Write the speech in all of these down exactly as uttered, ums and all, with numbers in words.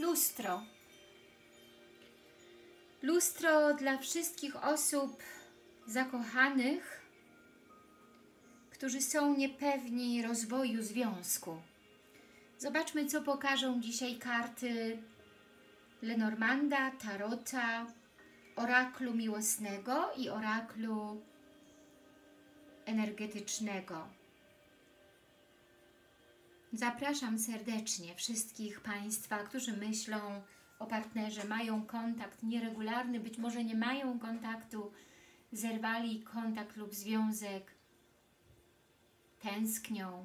lustro. Lustro dla wszystkich osób zakochanych, którzy są niepewni rozwoju związku. Zobaczmy, co pokażą dzisiaj karty Lenormanda, Tarota, oraklu miłosnego i oraklu energetycznego. Zapraszam serdecznie wszystkich Państwa, którzy myślą o partnerze, mają kontakt nieregularny, być może nie mają kontaktu, zerwali kontakt lub związek, tęsknią.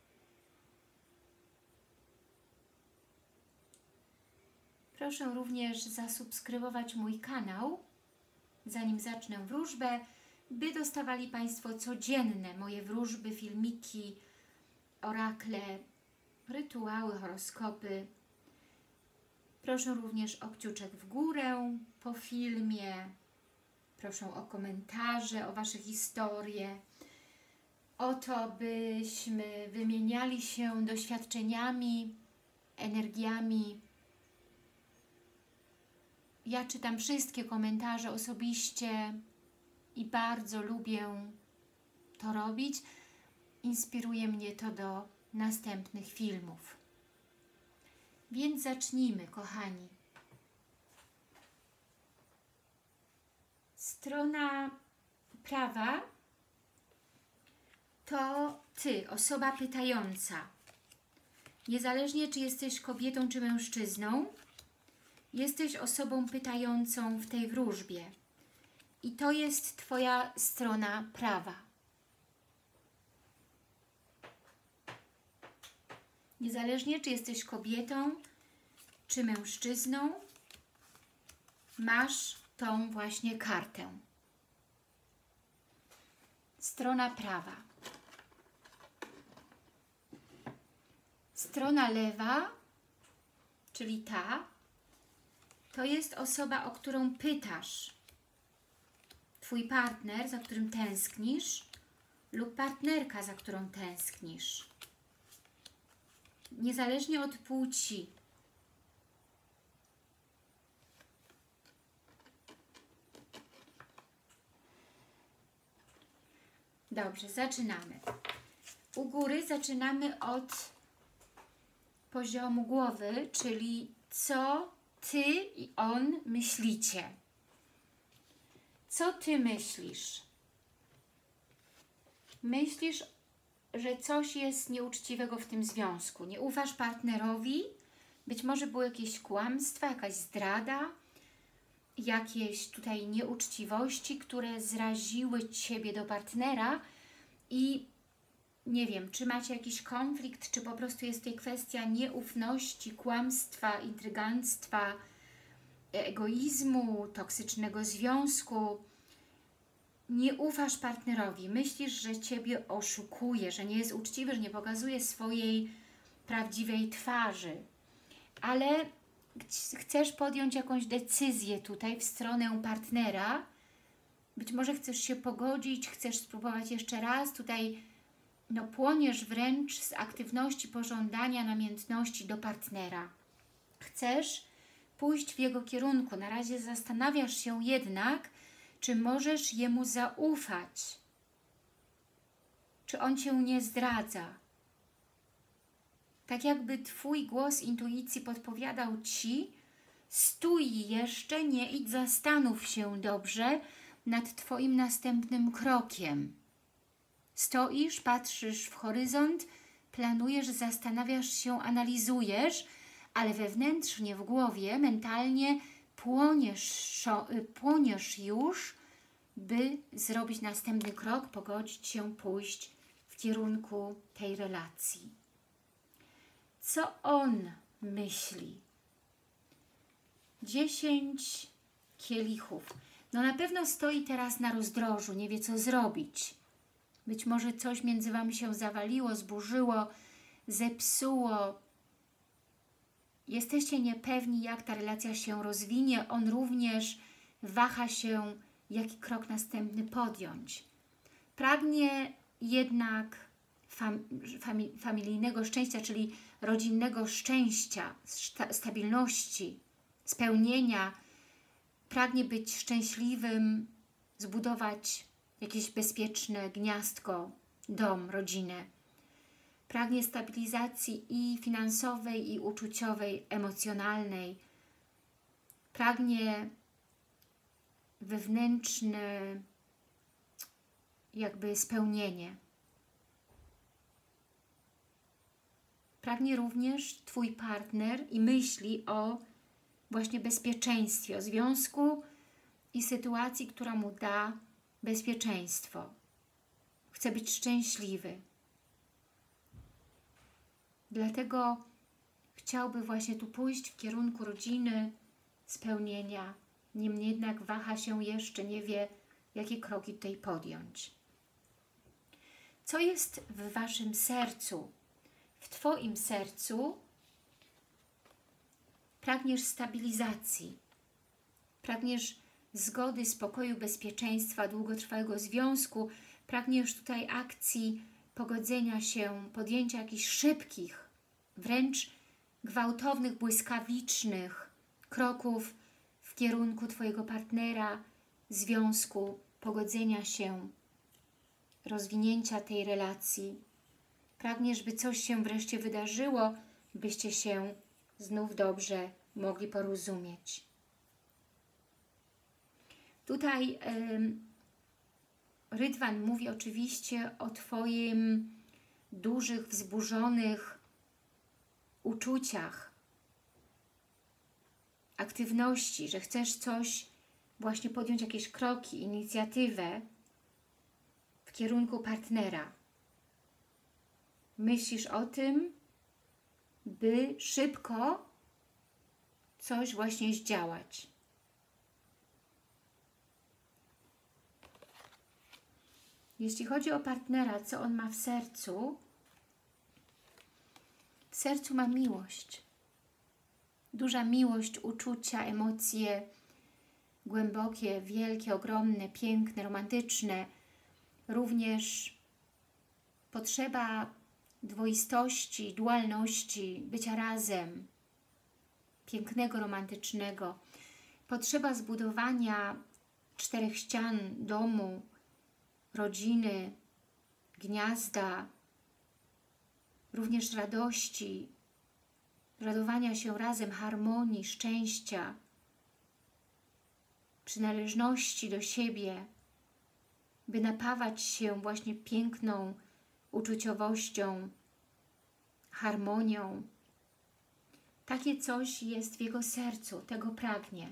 Proszę również zasubskrybować mój kanał, zanim zacznę wróżbę, by dostawali Państwo codzienne moje wróżby, filmiki, orakle, rytuały, horoskopy. Proszę również o kciuczek w górę po filmie, proszę o komentarze, o Wasze historie, o to, byśmy wymieniali się doświadczeniami, energiami. Ja czytam wszystkie komentarze osobiście i bardzo lubię to robić. Inspiruje mnie to do następnych filmów. Więc zacznijmy, kochani. Strona prawa to Ty, osoba pytająca. Niezależnie, czy jesteś kobietą, czy mężczyzną, jesteś osobą pytającą w tej wróżbie. I to jest Twoja strona prawa. Niezależnie, czy jesteś kobietą, czy mężczyzną, masz tą właśnie kartę. Strona prawa. Strona lewa, czyli ta, to jest osoba, o którą pytasz. Twój partner, za którym tęsknisz, lub partnerka, za którą tęsknisz. Niezależnie od płci. Dobrze, zaczynamy. U góry zaczynamy od poziomu głowy, czyli co Ty i on myślicie. Co Ty myślisz? Myślisz, że coś jest nieuczciwego w tym związku. Nie ufasz partnerowi, być może były jakieś kłamstwa, jakaś zdrada, jakieś tutaj nieuczciwości, które zraziły Ciebie do partnera i nie wiem, czy macie jakiś konflikt, czy po prostu jest to kwestia nieufności, kłamstwa, intryganstwa, egoizmu, toksycznego związku. Nie ufasz partnerowi, myślisz, że Ciebie oszukuje, że nie jest uczciwy, że nie pokazuje swojej prawdziwej twarzy, ale chcesz podjąć jakąś decyzję tutaj w stronę partnera, być może chcesz się pogodzić, chcesz spróbować jeszcze raz, tutaj no, płoniesz wręcz z aktywności pożądania, namiętności do partnera. Chcesz pójść w jego kierunku, na razie zastanawiasz się jednak, czy możesz jemu zaufać? Czy on Cię nie zdradza? Tak jakby Twój głos intuicji podpowiadał Ci, stój jeszcze, nie idź, zastanów się dobrze nad Twoim następnym krokiem. Stoisz, patrzysz w horyzont, planujesz, zastanawiasz się, analizujesz, ale wewnętrznie w głowie, mentalnie Płoniesz, płoniesz już, by zrobić następny krok, pogodzić się, pójść w kierunku tej relacji. Co on myśli? Dziesięć kielichów. No na pewno stoi teraz na rozdrożu, nie wie co zrobić. Być może coś między Wami się zawaliło, zburzyło, zepsuło. Jesteście niepewni, jak ta relacja się rozwinie. On również waha się, jaki krok następny podjąć. Pragnie jednak fam, fami, familijnego szczęścia, czyli rodzinnego szczęścia, sta, stabilności, spełnienia. Pragnie być szczęśliwym, zbudować jakieś bezpieczne gniazdko, dom, rodzinę. Pragnie stabilizacji i finansowej, i uczuciowej, emocjonalnej. Pragnie wewnętrzne jakby spełnienie. Pragnie również Twój partner i myśli o właśnie bezpieczeństwie, o związku i sytuacji, która mu da bezpieczeństwo. Chce być szczęśliwy. Dlatego chciałby właśnie tu pójść w kierunku rodziny, spełnienia. Niemniej jednak waha się jeszcze, nie wie, jakie kroki tutaj podjąć. Co jest w Waszym sercu? W Twoim sercu pragniesz stabilizacji, pragniesz zgody, spokoju, bezpieczeństwa, długotrwałego związku, pragniesz tutaj akcji, pogodzenia się, podjęcia jakichś szybkich, wręcz gwałtownych, błyskawicznych kroków w kierunku Twojego partnera, związku, pogodzenia się, rozwinięcia tej relacji. Pragniesz, by coś się wreszcie wydarzyło, byście się znów dobrze mogli porozumieć. Tutaj yy, Rydwan mówi oczywiście o Twoim dużych, wzburzonych uczuciach, aktywności, że chcesz coś, właśnie podjąć jakieś kroki, inicjatywę w kierunku partnera. Myślisz o tym, by szybko coś właśnie zdziałać. Jeśli chodzi o partnera, co on ma w sercu? W sercu ma miłość. Duża miłość, uczucia, emocje głębokie, wielkie, ogromne, piękne, romantyczne. Również potrzeba dwoistości, dualności, bycia razem, pięknego, romantycznego. Potrzeba zbudowania czterech ścian domu, rodziny, gniazda, również radości, radowania się razem, harmonii, szczęścia, przynależności do siebie, by napawać się właśnie piękną uczuciowością, harmonią. Takie coś jest w jego sercu, tego pragnie.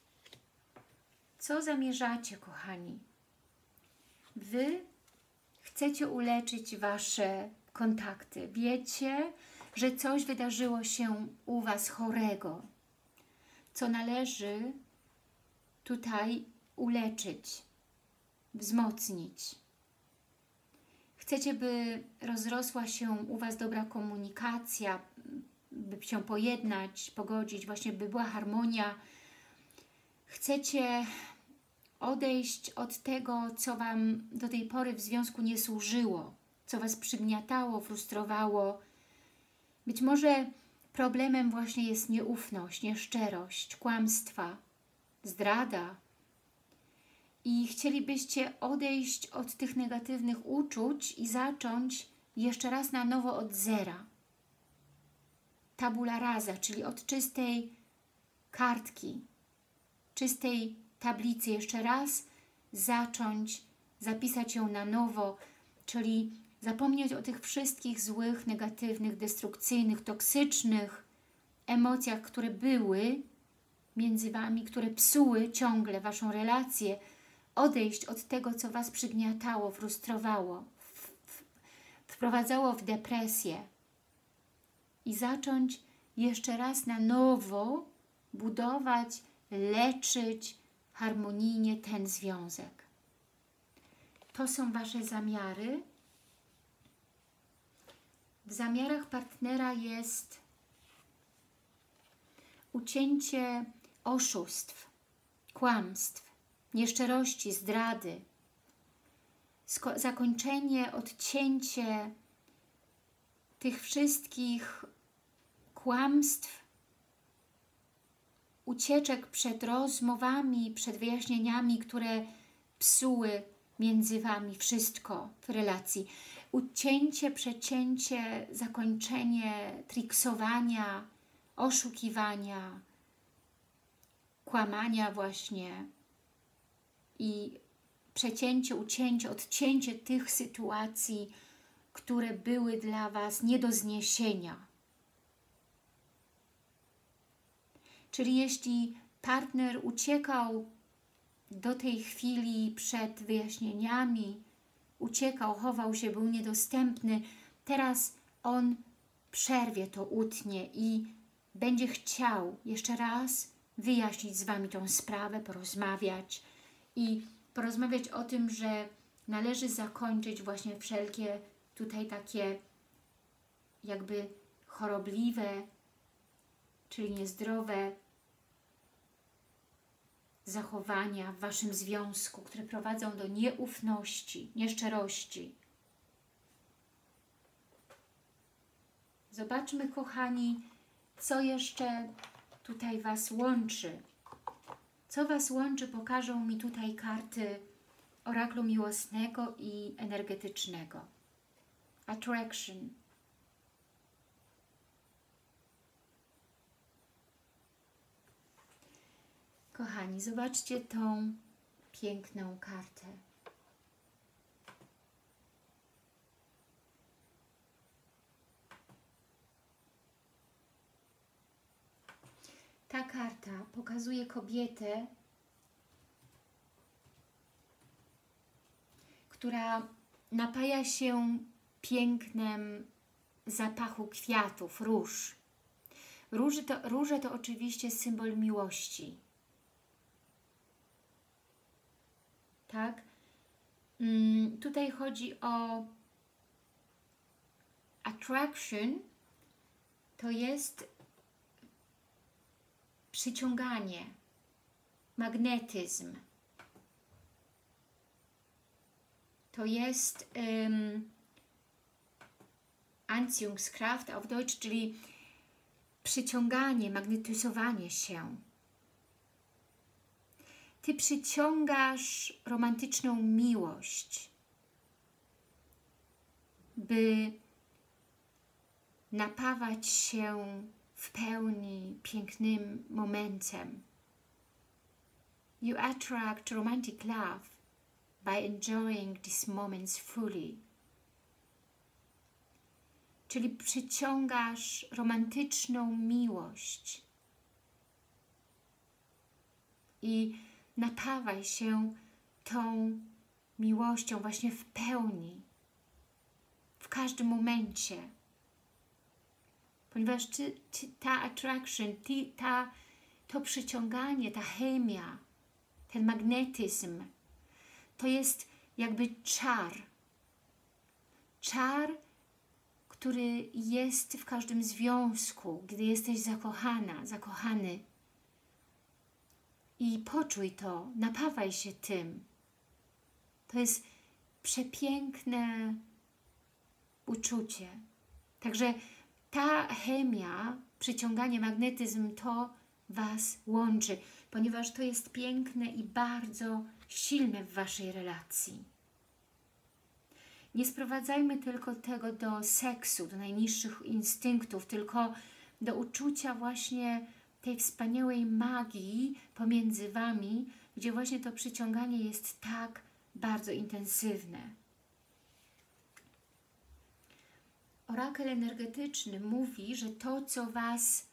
Co zamierzacie, kochani? Wy chcecie uleczyć Wasze kontakty. Wiecie, że coś wydarzyło się u Was chorego, co należy tutaj uleczyć, wzmocnić. Chcecie, by rozrosła się u Was dobra komunikacja, by się pojednać, pogodzić, właśnie by była harmonia. Chcecie odejść od tego, co Wam do tej pory w związku nie służyło, co Was przygniatało, frustrowało. Być może problemem właśnie jest nieufność, nieszczerość, kłamstwa, zdrada. I chcielibyście odejść od tych negatywnych uczuć i zacząć jeszcze raz na nowo od zera. Tabula rasa, czyli od czystej kartki, czystej tablicy. Jeszcze raz zacząć, zapisać ją na nowo, czyli zapomnieć o tych wszystkich złych, negatywnych, destrukcyjnych, toksycznych emocjach, które były między Wami, które psuły ciągle Waszą relację. Odejść od tego, co Was przygniatało, frustrowało, wprowadzało w depresję i zacząć jeszcze raz na nowo budować, leczyć harmonijnie ten związek. To są Wasze zamiary. W zamiarach partnera jest ucięcie oszustw, kłamstw, nieszczerości, zdrady, zakończenie, odcięcie tych wszystkich kłamstw, ucieczek przed rozmowami, przed wyjaśnieniami, które psuły między Wami wszystko w relacji. Ucięcie, przecięcie, zakończenie triksowania, oszukiwania, kłamania właśnie i przecięcie, ucięcie, odcięcie tych sytuacji, które były dla Was nie do zniesienia. Czyli jeśli partner uciekał do tej chwili przed wyjaśnieniami, uciekał, chował się, był niedostępny, teraz on przerwie to, utnie i będzie chciał jeszcze raz wyjaśnić z Wami tą sprawę, porozmawiać i porozmawiać o tym, że należy zakończyć właśnie wszelkie tutaj takie jakby chorobliwe, czyli niezdrowe zachowania w Waszym związku, które prowadzą do nieufności, nieszczerości. Zobaczmy, kochani, co jeszcze tutaj Was łączy. Co Was łączy, pokażą mi tutaj karty oraklu miłosnego i energetycznego. Attraction. Kochani, zobaczcie tą piękną kartę. Ta karta pokazuje kobietę, która napaja się pięknem zapachu kwiatów, róż. Róże to, róże to oczywiście symbol miłości. Tak? Mm, tutaj chodzi o attraction, to jest przyciąganie, magnetyzm. To jest um, Anziehungskraft auf Deutsch, czyli przyciąganie, magnetyzowanie się. Ty przyciągasz romantyczną miłość, by napawać się w pełni pięknym momentem. You attract romantic love by enjoying these moments fully. Czyli przyciągasz romantyczną miłość i napawaj się tą miłością właśnie w pełni, w każdym momencie. Ponieważ ty, ty, ta attraction, ty, ta, to przyciąganie, ta chemia, ten magnetyzm, to jest jakby czar. Czar, który jest w każdym związku, gdy jesteś zakochana, zakochany. I poczuj to, napawaj się tym. To jest przepiękne uczucie. Także ta chemia, przyciąganie, magnetyzm, to Was łączy, ponieważ to jest piękne i bardzo silne w Waszej relacji. Nie sprowadzajmy tylko tego do seksu, do najniższych instynktów, tylko do uczucia właśnie tej wspaniałej magii pomiędzy Wami, gdzie właśnie to przyciąganie jest tak bardzo intensywne. Orakel energetyczny mówi, że to, co Was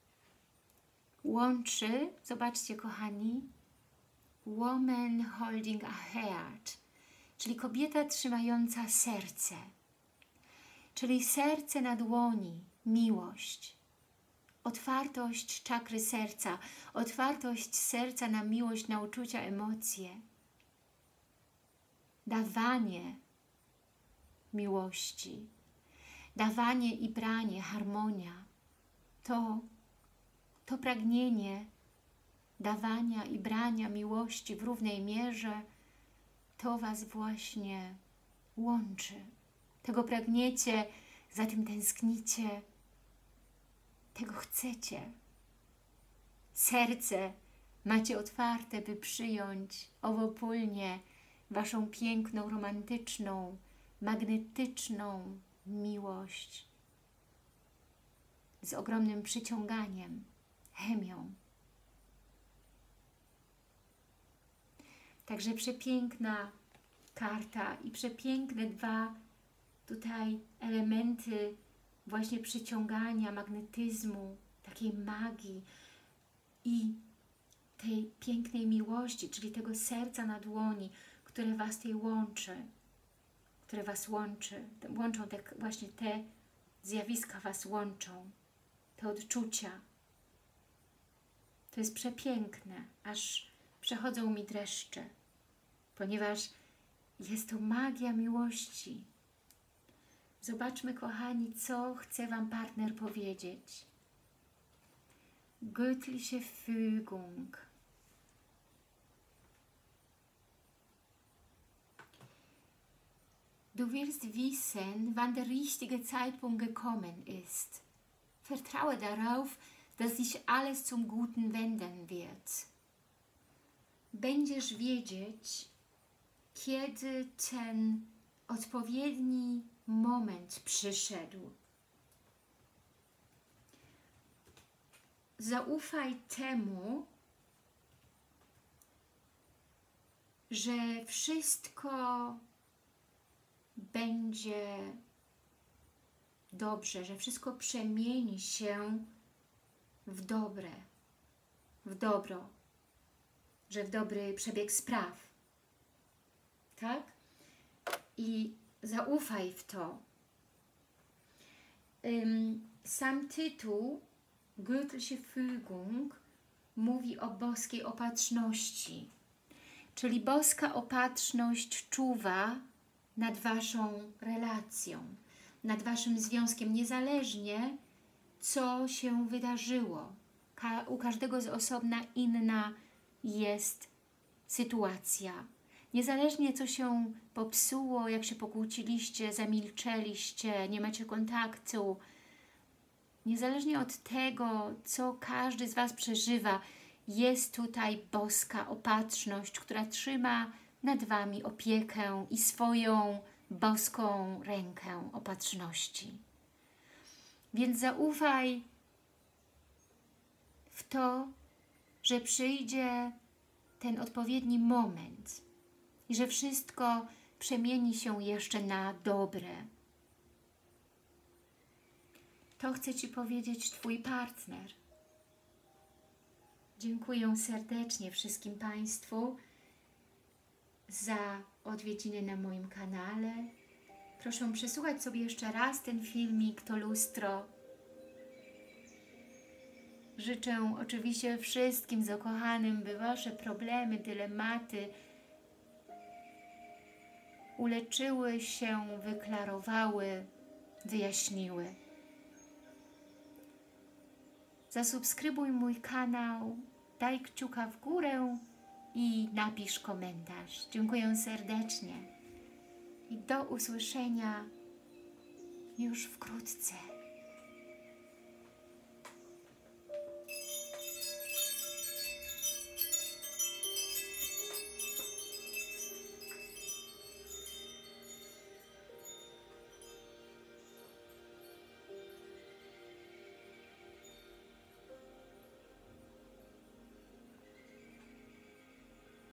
łączy, zobaczcie, kochani, woman holding a heart, czyli kobieta trzymająca serce, czyli serce na dłoni, miłość, otwartość czakry serca, otwartość serca na miłość, na uczucia, emocje, dawanie miłości, dawanie i branie, harmonia, to, to pragnienie dawania i brania miłości w równej mierze, to Was właśnie łączy. Tego pragniecie za tym tęsknicie, tego chcecie. Serce macie otwarte, by przyjąć owopólnie Waszą piękną, romantyczną, magnetyczną miłość z ogromnym przyciąganiem, chemią. Także przepiękna karta i przepiękne dwa tutaj elementy właśnie przyciągania, magnetyzmu, takiej magii i tej pięknej miłości, czyli tego serca na dłoni, które Was tutaj łączy, które Was łączy, łączą te, właśnie te zjawiska Was łączą, te odczucia. To jest przepiękne, aż przechodzą mi dreszcze, ponieważ jest to magia miłości. Zobaczmy, kochani, co chce Wam partner powiedzieć. Göttliche Fügung. Du wirst wissen, wann der richtige Zeitpunkt gekommen ist. Vertraue darauf, dass sich alles zum Guten wenden wird. Będziesz wiedzieć, kiedy ten odpowiedni moment przyszedł. Zaufaj temu, że wszystko będzie dobrze, że wszystko przemieni się w dobre, w dobro, że w dobry przebieg spraw. Tak? I zaufaj w to. Sam tytuł Göttliche Fügung mówi o boskiej opatrzności, czyli boska opatrzność czuwa nad Waszą relacją, nad Waszym związkiem, niezależnie co się wydarzyło. Ka u każdego z osobna inna jest sytuacja. Niezależnie co się popsuło, jak się pokłóciliście, zamilczeliście, nie macie kontaktu, niezależnie od tego, co każdy z Was przeżywa, jest tutaj boska opatrzność, która trzyma nad Wami opiekę i swoją boską rękę opatrzności. Więc zaufaj w to, że przyjdzie ten odpowiedni moment i że wszystko przemieni się jeszcze na dobre. To chce Ci powiedzieć Twój partner. Dziękuję serdecznie wszystkim Państwu za odwiedziny na moim kanale. Proszę przesłuchać sobie jeszcze raz ten filmik, to lustro. Życzę oczywiście wszystkim zakochanym, by Wasze problemy, dylematy uleczyły się, wyklarowały, wyjaśniły. Zasubskrybuj mój kanał, daj kciuka w górę i napisz komentarz. Dziękuję serdecznie i do usłyszenia już wkrótce.